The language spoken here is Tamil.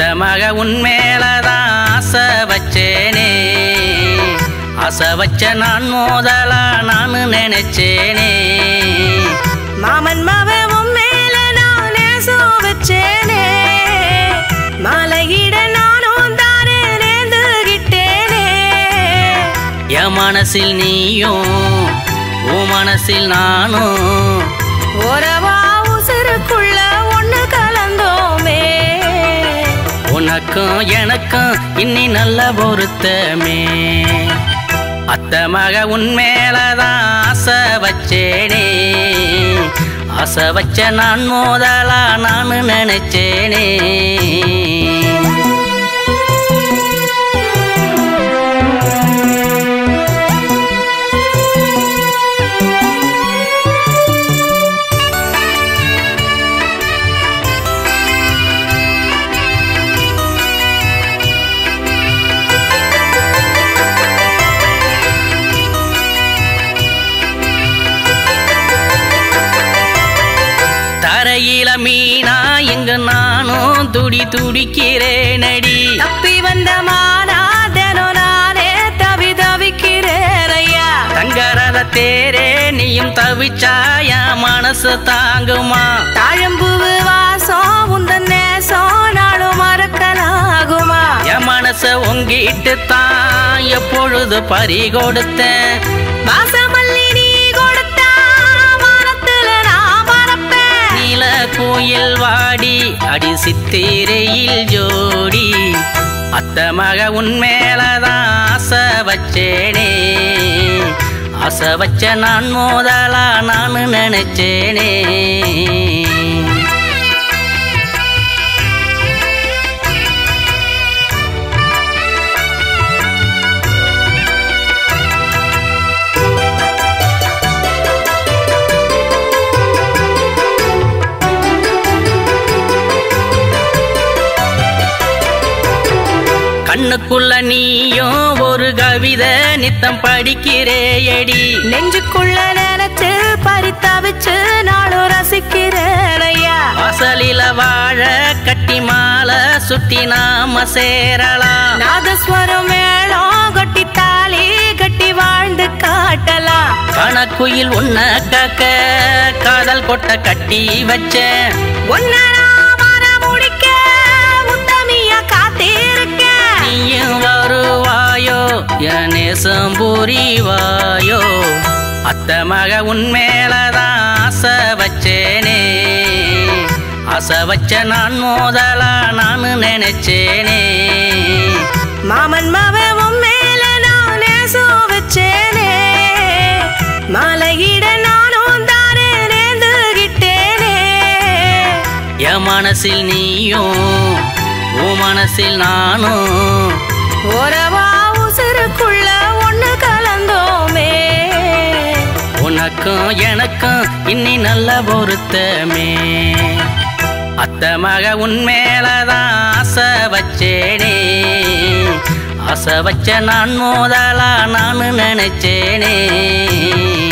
அத்த மக உன்மேலதான் ஆசை வச்சேனே ஆசை வச்ச நான் மோதலா நான் நினைச்சேனே மாமன் மவன் மேல நான் நேசம் வச்சேனே மாலையிட நானும் தானே நேர்ந்துகிட்டேனே என் மனசில் நீயும் உன் மனசில் நானும் ஒரவா உசுருக்குள்ள ஒண்ணு கலந்தோமே உனக்கும் எனக்கும் இன்னி நல்ல பொருத்தமே அத்த மக உன்மேலதான் ஆசை வச்சேனே ஆசை வச்ச நான் மோதலா நான் நினைச்சேனே தரையில மீனா எங்க நானும் துடிக்கிறேனடி தப்பி வந்த மானா தினம் நானே தவிக்கிறேன் ஐயா தங்கரத தேரே நீயும் தவிச்சாய மனசு தாங்குமா தாழம்பூவு வாசம் உந்தன் நேசம் நாளும் மறக்கலாகுமா என் மனச உங்கிட்டு தான் எப்பொழுது பறி கொடுத்தேன் வாசமல்லி நீ கொடுத்தா வானத்துல நான் மறப்பேன் நீல கோயில் வாடி அடி சித்திரையில் ஜோடி அத்த மக உன்மேலதான் ஆசை வச்சேனே ஆசை வச்ச நான் மோதலா நான் நினைச்சேனே கண்ணுக்குள்ள நீயும் ஒரு கவிதை நித்தம் படிக்கிறேயடி நெஞ்சுக்குள்ள நினைச்சு பறித்தவிச்சு நாளும் ரசிக்கிறேன் ஐயா வாசலில வாழ கட்டி மாலை சுத்தி நாம சேரலாம் நாதஸ்வரம் மேளம் கட்டி தாலி கட்டி வாழ்ந்து காட்டலாம் கணக்குயில் உன்ன காக்க காதல் கொட்ட கட்டி வச்சேன் நீயும் வருவாயோ என் நேசம் புரிவாயோ அத்த மக உன்மேலதான் ஆசை வச்சேனே ஆசை வச்ச நான் மோதலா நான் நினைச்சேனே மாமன் மவன் மேல நான் நேசம் வச்சேனே மாலையிட நானும் தானே நேர்ந்துகிட்டேனே என் மனசில் நீயும் உன் மனசில் நானும் ஒரவா உசுருக்குள்ள ஒண்ணு கலந்தோமே உனக்கும் எனக்கும் இன்னி நல்ல பொருத்தமே அத்த மக உன்மேலதான் ஆசை வச்சேனே ஆசை வச்ச நான் மோதலா நான் நினைச்சேனே